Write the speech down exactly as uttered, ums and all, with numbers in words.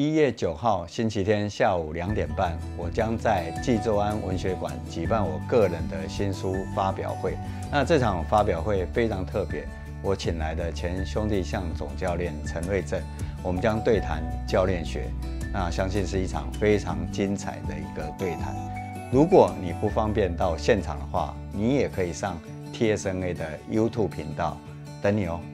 一月九号星期天下午两点半，我将在济州安文学馆举办我个人的新书发表会。那这场发表会非常特别，我请来的前兄弟象总教练陈瑞正，我们将对谈教练学。那相信是一场非常精彩的一个对谈。如果你不方便到现场的话，你也可以上 T S N A 的 YouTube 频道等你哦。